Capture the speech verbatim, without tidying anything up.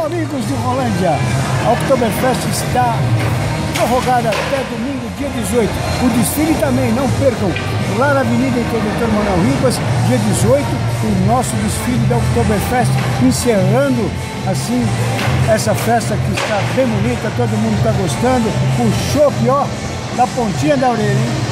amigos de Rolândia, a Oktoberfest está prorrogada até domingo, dia dezoito. O desfile também, não percam, lá na Avenida Doutor Manuel Ribas, dia dezoito, o nosso desfile da Oktoberfest, encerrando assim essa festa que está bem bonita, todo mundo está gostando. O chopp, ó, da pontinha da orelha, hein?